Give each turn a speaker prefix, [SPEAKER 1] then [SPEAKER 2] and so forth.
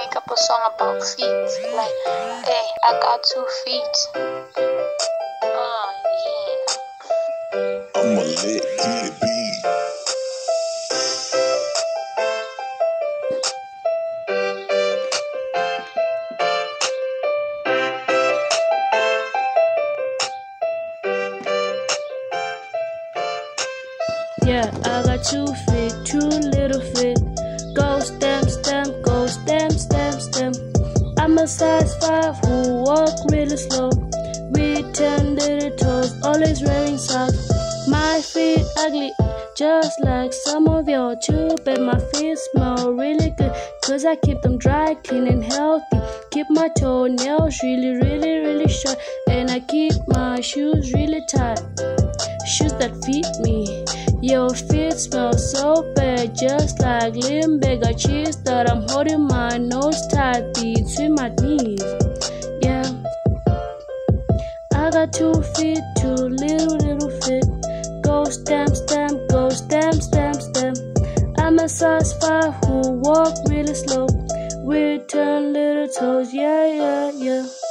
[SPEAKER 1] make up a song about feet. Like, hey, I got 2 feet. Yeah.
[SPEAKER 2] I'ma let it be.
[SPEAKER 3] Yeah, I got 2 feet, 2 little feet. Go stamp, stamp, go stamp, stamp, stamp. I'm a size 5 who walk really slow. With 10 little toes, always wearing socks. My feet ugly, just like some of your too. But my feet smell really good, cause I keep them dry, clean and healthy. Keep my toenails really short. And I keep my shoes really tight, shoes that fit me. Your feet smell so bad, just like Limburger cheese that I'm holding my nose tight between my knees. Yeah, I got 2 feet, 2 little feet. Go stamp, stamp, go stamp, stamp, stamp. I'm a size 5 who walk really slow with 10 little toes. Yeah, yeah, yeah.